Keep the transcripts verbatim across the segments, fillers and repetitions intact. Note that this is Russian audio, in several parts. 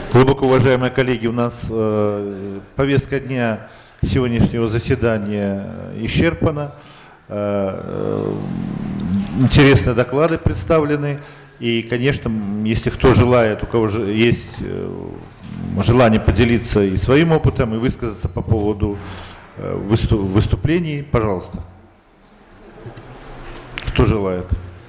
Глубоко уважаемые коллеги, у нас э, повестка дня сегодняшнего заседания исчерпана. Э, интересные доклады представлены. И, конечно, если кто желает, у кого же есть э, желание поделиться и своим опытом, и высказаться по поводу э, выступ, выступлений, пожалуйста. Кто желает?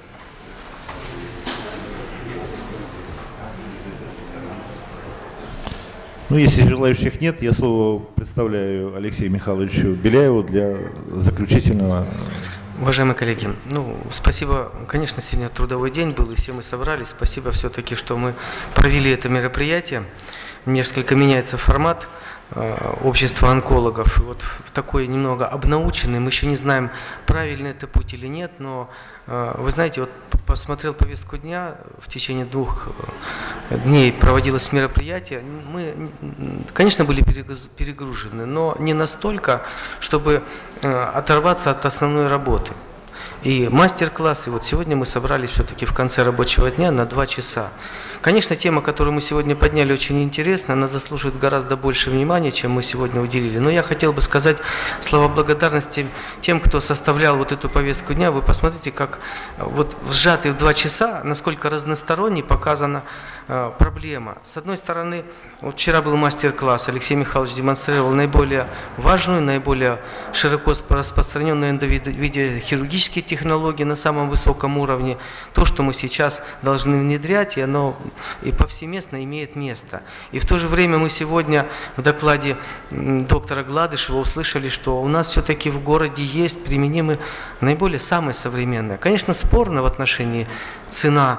Ну, если желающих нет, я слово представляю Алексею Михайловичу Беляеву для заключительного. Уважаемые коллеги, ну, спасибо, конечно, сегодня трудовой день был, и все мы собрались. Спасибо все-таки, что мы провели это мероприятие. Несколько меняется формат э, общества онкологов. И вот в такой немного обнаученный, мы еще не знаем, правильный это путь или нет, но э, вы знаете, вот посмотрел повестку дня, в течение двух дней проводилось мероприятие. Мы, конечно, были перегружены, но не настолько, чтобы э, оторваться от основной работы. И мастер-классы, вот сегодня мы собрались все-таки в конце рабочего дня на два часа. Конечно, тема, которую мы сегодня подняли, очень интересна, она заслуживает гораздо больше внимания, чем мы сегодня уделили. Но я хотел бы сказать слова благодарности тем, кто составлял вот эту повестку дня. Вы посмотрите, как вот сжатые в два часа, насколько разносторонне показана э, проблема. С одной стороны, вот вчера был мастер-класс, Алексей Михайлович демонстрировал наиболее важную, наиболее широко распространенную эндовидеохирургические технологии на самом высоком уровне. То, что мы сейчас должны внедрять, и оно и повсеместно имеет место. И в то же время мы сегодня в докладе доктора Гладышева услышали, что у нас все-таки в городе есть применимы наиболее самые современные. Конечно, спорно в отношении цена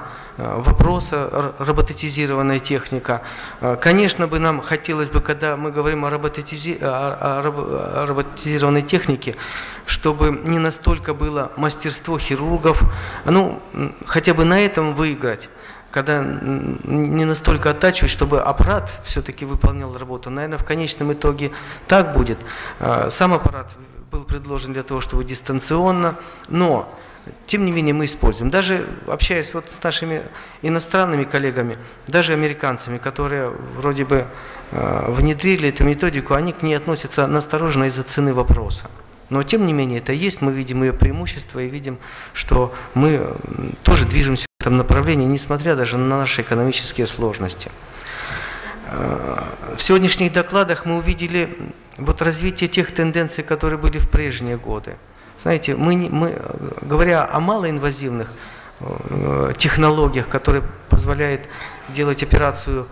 вопроса роботизированная техника. Конечно, бы нам хотелось бы, когда мы говорим о, роботизи... о роботизированной технике, чтобы не настолько было мастерство хирургов, ну, хотя бы на этом выиграть, когда не настолько оттачивать, чтобы аппарат все-таки выполнял работу. Наверное, в конечном итоге так будет. Сам аппарат был предложен для того, чтобы дистанционно, но тем не менее мы используем. Даже общаясь вот с нашими иностранными коллегами, даже американцами, которые вроде бы внедрили эту методику, они к ней относятся настороженно из-за цены вопроса. Но тем не менее это есть, мы видим ее преимущества и видим, что мы тоже движемся в этом направлении, несмотря даже на наши экономические сложности. В сегодняшних докладах мы увидели вот развитие тех тенденций, которые были в прежние годы. Знаете, мы, мы, говоря о малоинвазивных технологиях, которые позволяют делать операцию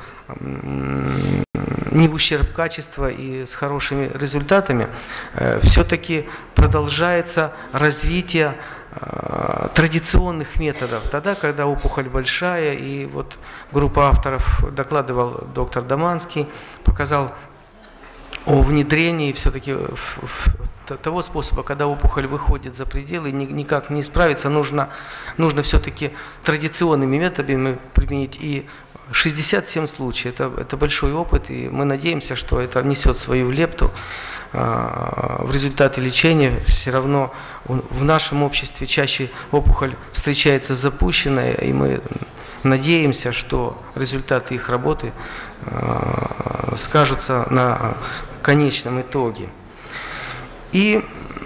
не в ущерб качества и с хорошими результатами, все-таки продолжается развитие традиционных методов. Тогда, когда опухоль большая, и вот группа авторов докладывал доктор Даманский, показал о внедрении все-таки того способа, когда опухоль выходит за пределы, никак не справиться, нужно, нужно все-таки традиционными методами применить. И шестьдесят семь случаев, это, это большой опыт, и мы надеемся, что это внесет свою лепту. В результате лечения все равно в нашем обществе чаще опухоль встречается запущенная, и мы надеемся, что результаты их работы скажутся на конечном итоге. И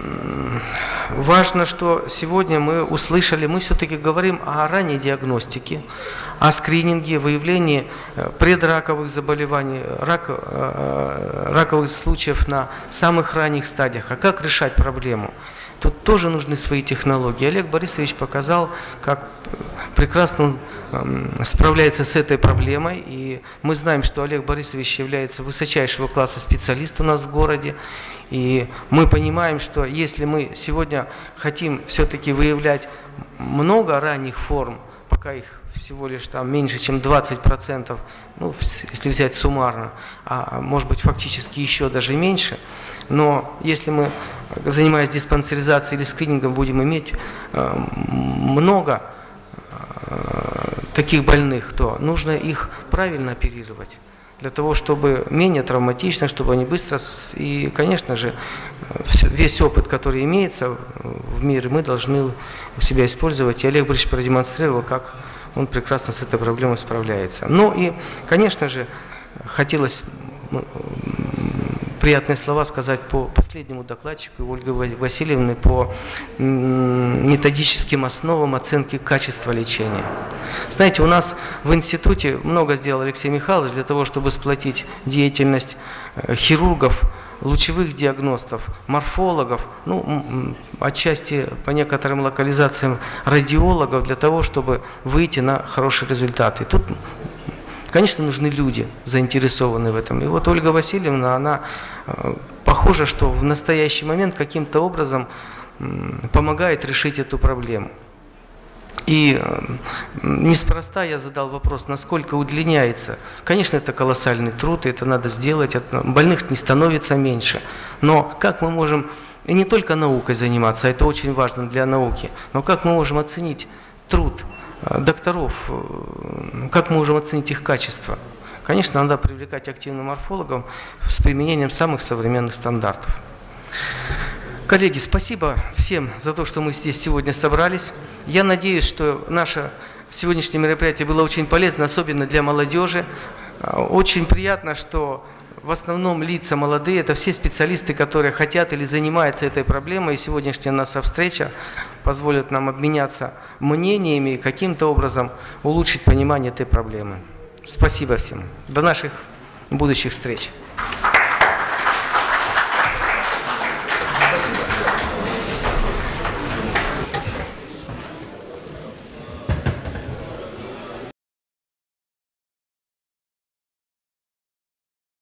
важно, что сегодня мы услышали, мы все-таки говорим о ранней диагностике, о скрининге, выявлении предраковых заболеваний, рак, раковых случаев на самых ранних стадиях. А как решать проблему? Тут тоже нужны свои технологии. Олег Борисович показал, как прекрасно он справляется с этой проблемой. И мы знаем, что Олег Борисович является высочайшего класса специалист у нас в городе. И мы понимаем, что если мы сегодня хотим все-таки выявлять много ранних форм, пока их всего лишь там меньше, чем двадцать процентов, ну, если взять суммарно, а может быть фактически еще даже меньше, но если мы, занимаясь диспансеризацией или скринингом, будем иметь э, много э, таких больных, то нужно их правильно оперировать, для того, чтобы менее травматично, чтобы они быстро, и, конечно же, весь опыт, который имеется в мире, мы должны у себя использовать. И Олег Борисович продемонстрировал, как он прекрасно с этой проблемой справляется. Ну и, конечно же, хотелось приятные слова сказать по последнему докладчику Ольге Васильевне по методическим основам оценки качества лечения. Знаете, у нас в институте много сделал Алексей Михайлович для того, чтобы сплотить деятельность хирургов, лучевых диагностов, морфологов, ну, отчасти по некоторым локализациям радиологов, для того, чтобы выйти на хорошие результаты. Тут, конечно, нужны люди, заинтересованные в этом. И вот Ольга Васильевна, она похоже, что в настоящий момент каким-то образом помогает решить эту проблему. И неспроста я задал вопрос, насколько удлиняется. Конечно, это колоссальный труд, и это надо сделать, больных не становится меньше. Но как мы можем, и не только наукой заниматься, это очень важно для науки, но как мы можем оценить труд докторов, как мы можем оценить их качество? Конечно, надо привлекать активных морфологов с применением самых современных стандартов. Коллеги, спасибо всем за то, что мы здесь сегодня собрались. Я надеюсь, что наше сегодняшнее мероприятие было очень полезно, особенно для молодежи. Очень приятно, что в основном лица молодые, это все специалисты, которые хотят или занимаются этой проблемой. И сегодняшняя наша встреча позволит нам обменяться мнениями и каким-то образом улучшить понимание этой проблемы. Спасибо всем. До наших будущих встреч.